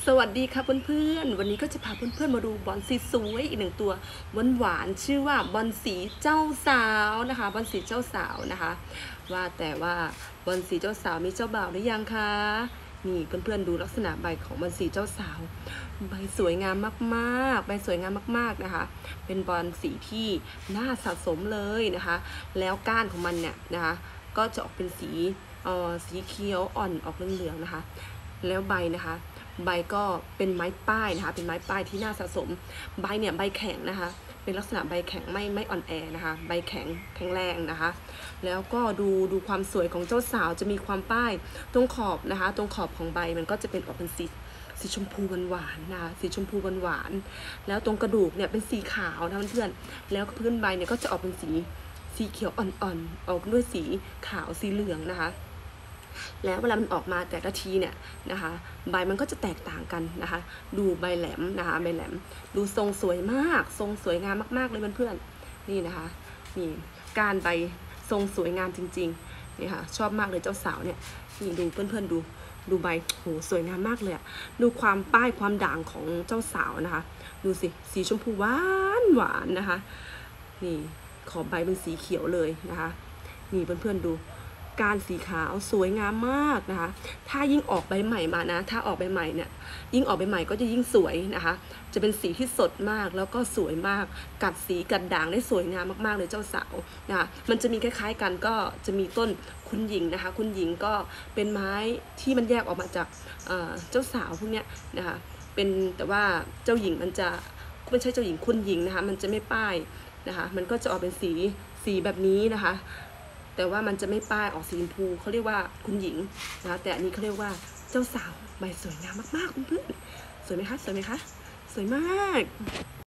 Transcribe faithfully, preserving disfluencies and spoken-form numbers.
สวัสดีค่ะเพื่อนๆวันนี้ก็จะพาเพื่อนๆมาดูบอลสีสวยอีกหนึ่งตัวหวานๆชื่อว่าบอลสีเจ้าสาวนะคะบอลสีเจ้าสาวนะคะว่าแต่ว่าบอลสีเจ้าสาวมีเจ้าบ่าวหรือยังคะนี่เพื่อนๆดูลักษณะใบของบอลสีเจ้าสาวใบสวยงามมากๆใบสวยงามมากๆนะคะเป็นบอลสีที่น่าสะสมเลยนะคะแล้วก้านของมันเนี่ยนะคะก็จะออกเป็นสีเอ่อสีเขียวอ่อนออกเหลืองๆนะคะแล้วใบนะคะใบก็เป็นไม้ป้ายนะคะเป็นไม้ป้ายที่น่าสะสมใบเนี่ยใบแข็งนะคะเป็นลักษณะใบแข็งไม่ไม่อ่อนแอนะคะใบแข็งแข็งแรงนะคะแล้วก็ดูดูความสวยของเจ้าสาวจะมีความป้ายตรงขอบนะคะตรงขอบของใบมันก็จะเป็นออกเป็นสีสีชมพูหวานๆนะคะสีชมพูหวานๆแล้วตรงกระดูกเนี่ยเป็นสีขาวนะเพื่อนๆแล้วพื้นใบเนี่ยก็จะออกเป็นสีสีเขียวอ่อนๆออกด้วยสีขาวสีเหลืองนะคะแล้วเวลามันออกมาแต่ละทีเนี่ยนะคะใบมันก็จะแตกต่างกันนะคะดูใบแหลมนะคะใบแหลมดูทรงสวยมากทรงสวยงามมากๆเลยเพื่อนๆนี่นะคะนี่การใบทรงสวยงามจริงๆนี่ค่ะชอบมากเลยเจ้าสาวเนี่ยนี่ดูเพื่อนๆดูดูใบโหสวยงามมากเลยอะดูความป้ายความด่างของเจ้าสาวนะคะดูสิสีชมพูหวานหวานนะคะนี่ขอบใบเป็นสีเขียวเลยนะคะนี่เพื่อนๆดูการสีขาวสวยงามมากนะคะถ้ายิ่งออกใบใหม่มานะถ้าออกใบใหม่เนี่ยยิ่งออกใบใหม่ก็จะยิ่งสวยนะคะจะเป็นสีที่สดมากแล้วก็สวยมากกัดสีกัดด่างได้สวยงามมากๆเลยเจ้าสาวนะคะมันจะมีคล้ายๆกันก็จะมีต้นคุณหญิงนะคะคุณหญิงก็เป็นไม้ที่มันแยกออกมาจากเจ้าสาวพวกเนี้ยนะคะเป็นแต่ว่าเจ้าหญิงมันจะไม่ใช่เจ้าหญิงคุณหญิงนะคะมันจะไม่ป้ายนะคะมันก็จะออกเป็นสีสีแบบนี้นะคะแต่ว่ามันจะไม่ป้ายออกสีชมพูเขาเรียกว่าคุณหญิงนะแต่อันนี้เขาเรียกว่าเจ้าสาวใบสวยงามมากๆเพื่อนๆสวยไหมคะสวยไหมคะสวยมาก